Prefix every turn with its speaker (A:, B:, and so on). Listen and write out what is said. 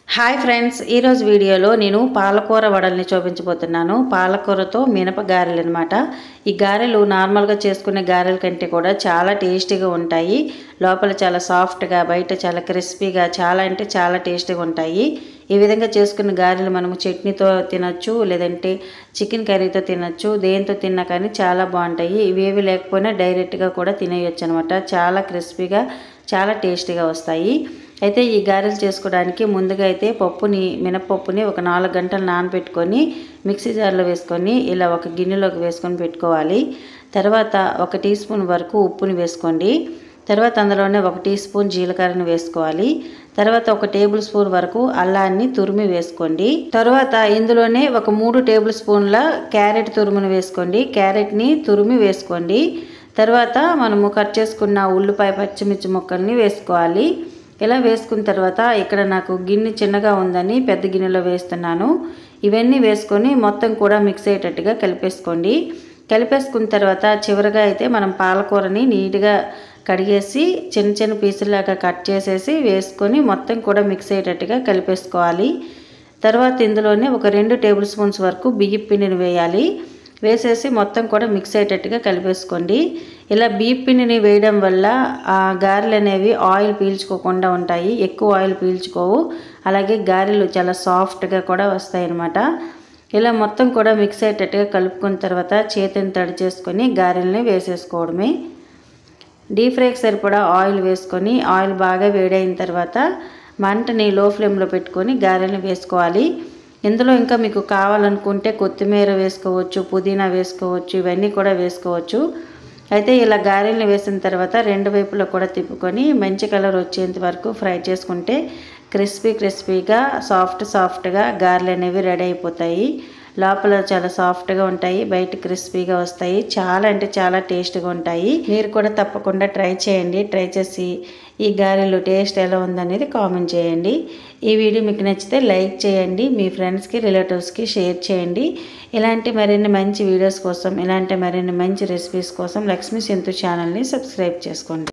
A: Hi friends, ఈరోజు వీడియోలో నేను పాలకూర వడల్ని చూపించబోతున్నాను. పాలకూరతో మినప గారెలు అనమాట. ఈ గారెలు నార్మల్గా చేసుకునే గారెల కంటే కూడా చాలా టేస్టీగా ఉంటాయి. లోపల చాలా సాఫ్ట్గా, బయట చాలా క్రిస్పీగా, చాలా అంటే చాలా టేస్టీగా ఉంటాయి. ఈ విధంగా చేసుకున్న గారెలు మనము చట్నీతో తినచ్చు, లేదంటే చికెన్ కర్రీతో తినచ్చు. దేంతో తిన్నా కానీ చాలా బాగుంటాయి. ఇవేవి లేకపోయినా డైరెక్ట్గా కూడా తినేయచ్చు అనమాట. చాలా క్రిస్పీగా, చాలా టేస్టీగా వస్తాయి. అయితే ఈ గారెలు చేసుకోవడానికి ముందుగా అయితే మినపప్పుని ఒక 4 గంటలు నానబెట్టుకొని మిక్సీ జార్లో వేసుకొని ఇలా ఒక గిన్నెలోకి వేసుకొని పెట్టుకోవాలి. తర్వాత 1 టీ స్పూన్ వరకు ఉప్పుని వేసుకోండి. తర్వాత అందులోనే 1 టీ స్పూన్ జీలకర్రను వేసుకోవాలి. తర్వాత 1 టేబుల్ స్పూన్ వరకు అల్లాన్ని తురిమి వేసుకోండి. తర్వాత ఇందులోనే ఒక 3 టేబుల్ స్పూన్ల క్యారెట్ తురుమును వేసుకోండి. క్యారెట్ని తురిమి వేసుకోండి. తర్వాత మనము కట్ చేసుకున్న ఉల్లిపాయ, పచ్చిమిర్చి ముక్కల్ని వేసుకోవాలి. ఇలా వేసుకున్న తర్వాత ఇక్కడ నాకు గిన్నె చిన్నగా ఉందని పెద్ద గిన్నెలో వేస్తున్నాను. ఇవన్నీ వేసుకొని మొత్తం కూడా మిక్స్ అయ్యేటట్టుగా కలిపేసుకోండి. కలిపేసుకున్న తర్వాత చివరిగా అయితే మనం పాలకూరని నీట్గా కడిగేసి చిన్న చిన్న పీసులాగా కట్ చేసేసి వేసుకొని మొత్తం కూడా మిక్స్ అయ్యేటట్టుగా కలిపేసుకోవాలి. తర్వాత ఇందులోనే ఒక 2 టేబుల్ స్పూన్స్ వరకు బియ్యం పిండిని వేయాలి. వేసేసి మొత్తం కూడా మిక్స్ అయ్యేటట్టుగా కలిపేసుకోండి. ఇలా బియ్యం పిండిని వేయడం వల్ల ఆ గారెలు అనేవి ఆయిల్ పీల్చుకోకుండా ఉంటాయి. ఎక్కువ ఆయిల్ పీల్చుకోవు. అలాగే గారెలు చాలా సాఫ్ట్గా కూడా వస్తాయి అన్నమాట. ఇలా మొత్తం కూడా మిక్స్ అయ్యేటట్టుగా కలుపుకున్న తర్వాత చేతిని తడి చేసుకొని గారెల్ని వేసేసుకోవడమే. డీప్ ఫ్రైకి సరిపడా ఆయిల్ వేసుకొని ఆయిల్ బాగా వేడైన తర్వాత మంటని లో ఫ్లేమ్లో పెట్టుకొని గారెల్ని వేసుకోవాలి. ఇందులో ఇంకా మీకు కావాలనుకుంటే కొత్తిమీర వేసుకోవచ్చు, పుదీనా వేసుకోవచ్చు, ఇవన్నీ కూడా వేసుకోవచ్చు. అయితే ఇలా గారెల్ని వేసిన తర్వాత 2 వైపులా కూడా తిప్పుకొని మంచి కలర్ వచ్చేంత వరకు ఫ్రై చేసుకుంటే క్రిస్పీగా సాఫ్ట్గా గారెలు అనేవి రెడీ అయిపోతాయి. లోపల చాలా సాఫ్ట్గా ఉంటాయి, బయట క్రిస్పీగా వస్తాయి. చాలా అంటే చాలా టేస్ట్గా ఉంటాయి. మీరు కూడా తప్పకుండా ట్రై చేయండి. ట్రై చేసి ఈ గారెలు టేస్ట్ ఎలా ఉందనేది కామెంట్ చేయండి. ఈ వీడియో మీకు నచ్చితే లైక్ చేయండి. మీ ఫ్రెండ్స్కి, రిలేటివ్స్కి షేర్ చేయండి. ఇలాంటి మరిన్ని మంచి వీడియోస్ కోసం, ఇలాంటి మరిన్ని మంచి రెసిపీస్ కోసం లక్ష్మీ సింధు ఛానల్ని సబ్స్క్రైబ్ చేసుకోండి.